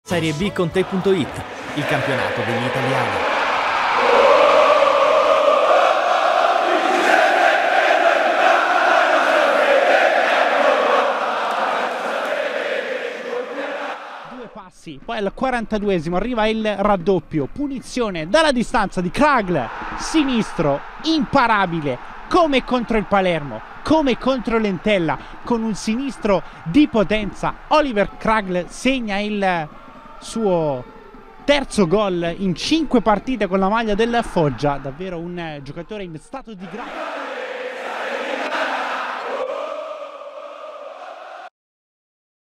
Serie B con te.it, il campionato degli italiani. Due passi, poi al 42esimo arriva il raddoppio, punizione dalla distanza di Kragl, sinistro, imparabile, come contro il Palermo, come contro l'Entella, con un sinistro di potenza. Oliver Kragl segna il suo terzo gol in 5 partite con la maglia del Foggia, davvero un giocatore in stato di grazia.